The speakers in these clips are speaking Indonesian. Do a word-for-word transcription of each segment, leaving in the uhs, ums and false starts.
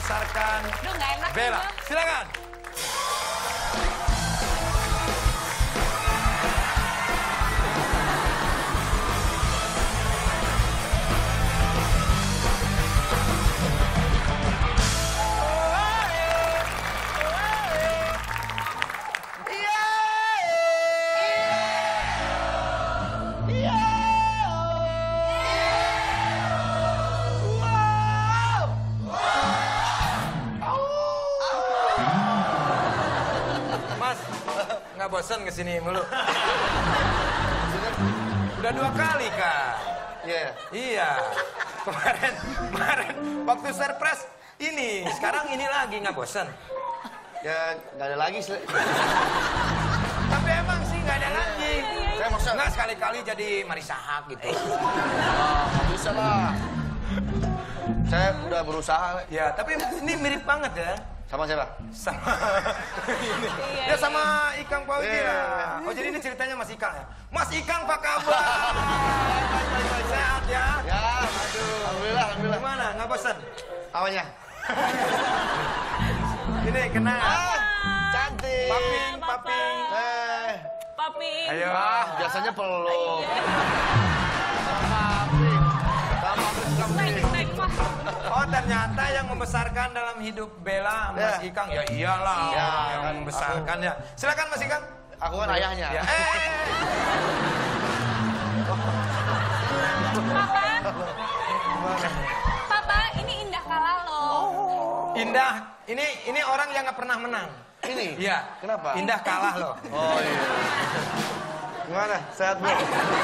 membesarkan Duh, nggak enak Bella. nih, Silakan. Nggak bosan kesini mulu? Udah dua kali, Kak. Iya. Yeah. Iya. Kemarin, kemarin waktu surprise ini, sekarang ini lagi nggak bosan? Ya nggak ada lagi. Tapi emang sih nggak ada lagi. Saya maksudnya nggak sekali-kali jadi Marissa Haque gitu. Ah, nggak bisa lah. Saya udah berusaha. Ya, tapi ini mirip banget ya. Sama siapa? Sama ini. Ya sama Ikang Fauzi Iya. lah. Oh jadi ini ceritanya Mas Ikang ya? Mas Ikang apa kabar? Sehat ya? Ya, aduh. Alhamdulillah, alhamdulillah. Gimana? Nggak bosan? Awalnya. Ini kena. Ah, cantik. Paping, paping. Eh, Papi. Ayo. ah, biasanya peluk. Paping. Sama Baik, baik, Pak. Oh ternyata yang membesarkan dalam hidup Bella Mas Ya. Ikang. Ya iyalah Ya, yang kan, membesarkan ya. Silakan Mas Ikang. Aku kan ayahnya. Ya. Eh. Papa. Papa, ini indah kalah loh. Indah. Ini ini orang yang nggak pernah menang. Ini? Iya. Kenapa? Indah kalah loh. Oh iya. Gimana? Sehat, Bu?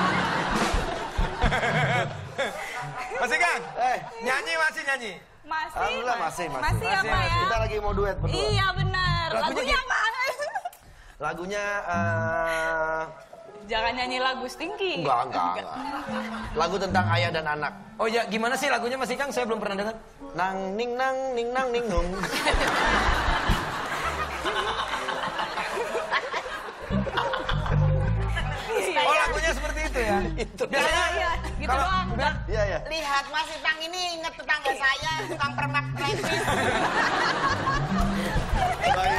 Mas Ikang. Eh, Nyanyi masih nyanyi. Masih. alhamdulillah masih, masih. Masih ya, Masih, Pak ya? Kita lagi mau duet berdua. Iya benar. Lagunya Lagunya apa? Lagunya eh Jangan nyanyi lagu Stinky. enggak, enggak, enggak. Lagu tentang ayah dan anak. Oh ya gimana sih lagunya Mas Ikang? Saya belum pernah dengar. Nang ning nang ning nang ning nung. Oh lagunya seperti itu ya? Itu. Biasanya Iya, gitu kalau- doang. Udah. Iya, iya. Lihat Mas Itang ini inget tetangga saya, tukang permak levis. Baik.